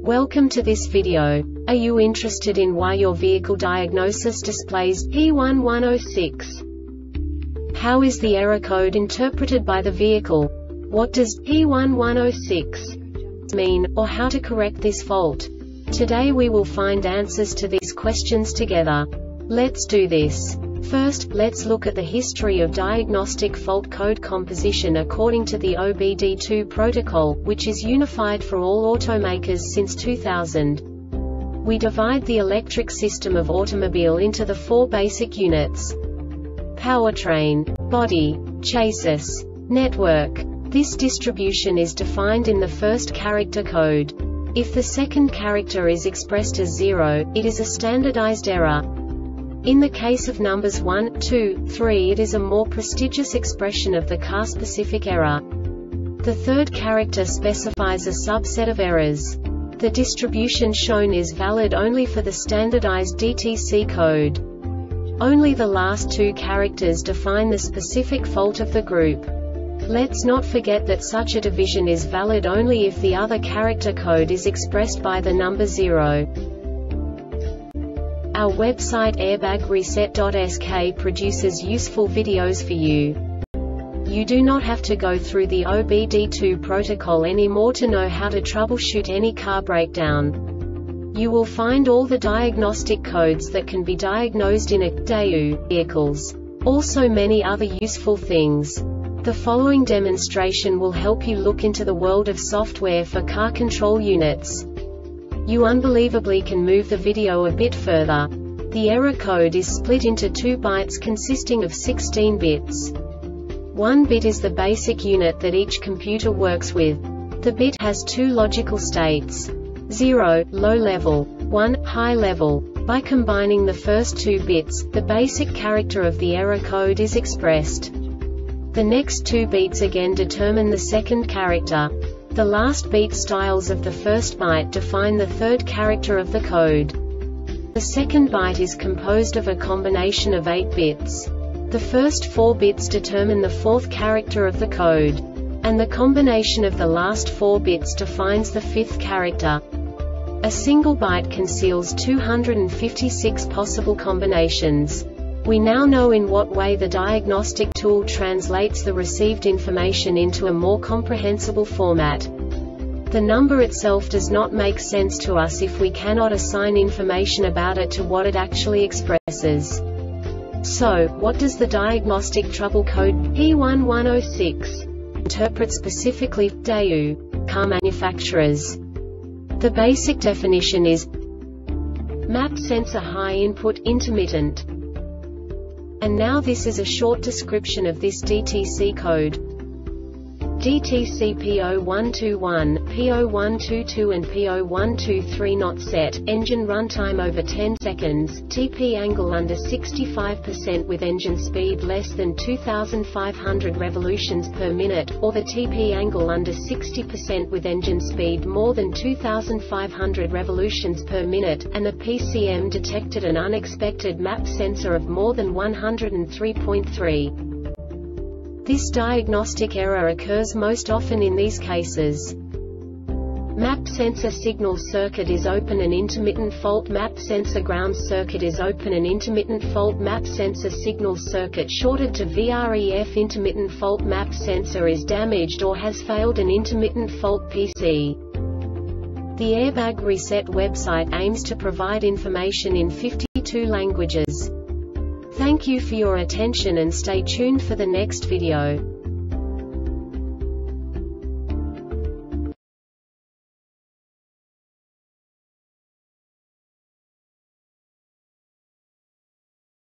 Welcome to this video. Are you interested in why your vehicle diagnosis displays P1106? How is the error code interpreted by the vehicle? What does P1106 mean, or how to correct this fault? Today we will find answers to these questions together. Let's do this. First, let's look at the history of diagnostic fault code composition according to the OBD2 protocol, which is unified for all automakers since 2000. We divide the electric system of automobile into the four basic units: powertrain, body, chassis, network. This distribution is defined in the first character code. If the second character is expressed as 0, it is a standardized error. In the case of numbers 1, 2, 3, it is a more prestigious expression of the car-specific error. The third character specifies a subset of errors. The distribution shown is valid only for the standardized DTC code. Only the last two characters define the specific fault of the group. Let's not forget that such a division is valid only if the other character code is expressed by the number 0. Our website airbagreset.sk produces useful videos for you. You do not have to go through the OBD2 protocol anymore to know how to troubleshoot any car breakdown. You will find all the diagnostic codes that can be diagnosed in a DAU vehicles. Also many other useful things. The following demonstration will help you look into the world of software for car control units. You unbelievably can move the video a bit further. The error code is split into 2 bytes consisting of 16 bits. 1 bit is the basic unit that each computer works with. The bit has 2 logical states: 0, low level, 1, high level. By combining the first 2 bits, the basic character of the error code is expressed. The next 2 beats again determine the second character. The last beat styles of the first byte define the third character of the code. The second byte is composed of a combination of 8 bits. The first 4 bits determine the fourth character of the code. And the combination of the last 4 bits defines the fifth character. A single byte conceals 256 possible combinations. We now know in what way the diagnostic tool translates the received information into a more comprehensible format. The number itself does not make sense to us if we cannot assign information about it to what it actually expresses. So, what does the diagnostic trouble code P1106 interpret specifically for DAU car manufacturers? The basic definition is map sensor high input intermittent. And now this is a short description of this DTC code. DTC P0121, P0122 and P0123 not set, engine runtime over 10 seconds, TP angle under 65% with engine speed less than 2,500 revolutions per minute, or the TP angle under 60% with engine speed more than 2,500 revolutions per minute, and the PCM detected an unexpected map sensor of more than 103.3. This diagnostic error occurs most often in these cases: map sensor signal circuit is open and intermittent fault, map sensor ground circuit is open and intermittent fault, map sensor signal circuit shorted to VREF, intermittent fault, map sensor is damaged or has failed, an intermittent fault PC. The Airbag Reset website aims to provide information in 52 languages. Thank you for your attention and stay tuned for the next video.